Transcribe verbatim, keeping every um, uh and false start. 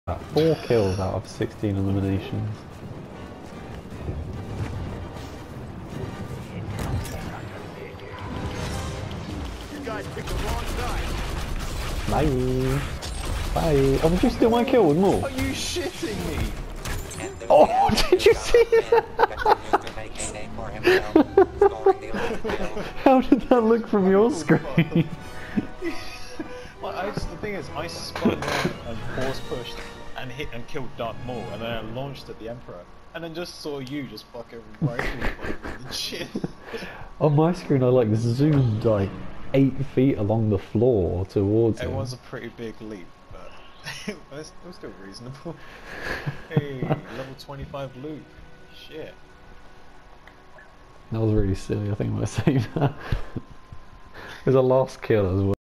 Four kills out of sixteen eliminations. You guys picked the wrong side. Bye. Bye. Oh, did you steal my kill with more? Are you shitting me? Oh, did you see that? How did that look from your screen? Well, I just, the thing is, I spun around and force pushed and hit and killed Darth Maul, and then I launched at the Emperor, and then just saw you just fucking rifle the shit. On my screen, I like zoomed like eight feet along the floor towards It him. was a pretty big leap, but it was, it was still reasonable. Hey, level twenty-five loot. Shit. That was really silly. I think I'm gonna say that. It was a last kill as well.